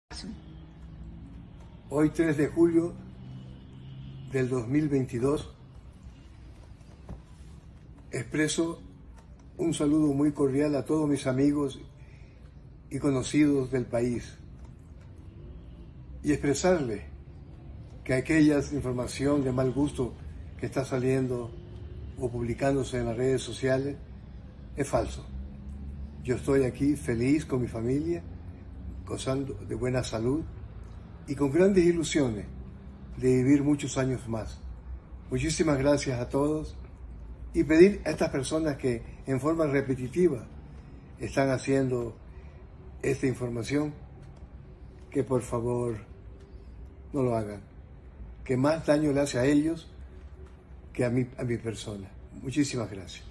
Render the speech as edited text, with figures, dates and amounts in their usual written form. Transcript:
Hoy 3 de julio del 2022 expreso un saludo muy cordial a todos mis amigos y conocidos del país y expresarles que aquella información de mal gusto que está saliendo o publicándose en las redes sociales es falso. Yo estoy aquí feliz con mi familia, gozando de buena salud y con grandes ilusiones de vivir muchos años más. Muchísimas gracias a todos y pedir a estas personas que en forma repetitiva están haciendo esta información que por favor no lo hagan, que más daño le hace a ellos que a mi persona. Muchísimas gracias.